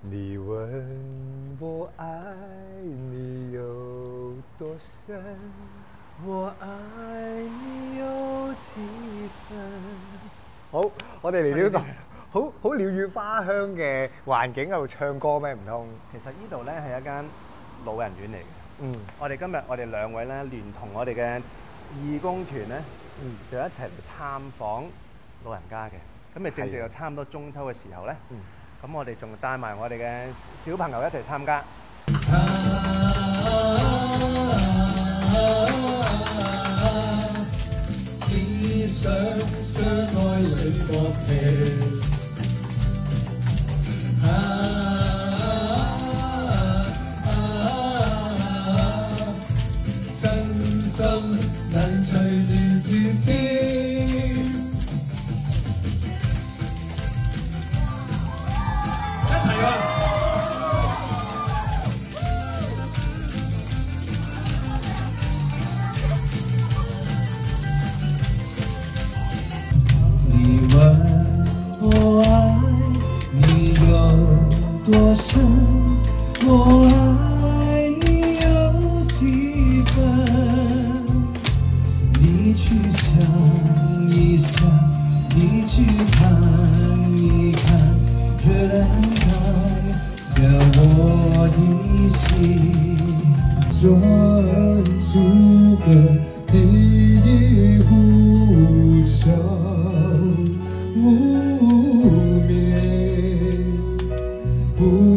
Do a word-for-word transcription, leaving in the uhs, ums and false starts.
你问我爱你有多深，我愛你有幾分？好，我哋嚟呢個好好鳥語花香嘅環境喺度唱歌咩？唔通？ 其實呢度咧係一間老人院嚟嘅。 嗯， 我哋今日我哋兩位咧聯同我哋嘅義工團咧， 嗯， 就一齊嚟探訪老人家嘅。咁咪正正又差唔多中秋嘅時候咧， 嗯，咁我哋仲帶埋我哋嘅小朋友一齊參加。 只想相愛水國旗，真心能隨亂月天，一齊啊！我愛你有多深，我愛你有幾分？你去想一想，你去看一看，月亮代表我的心，專注的第一呼叫。無眠，不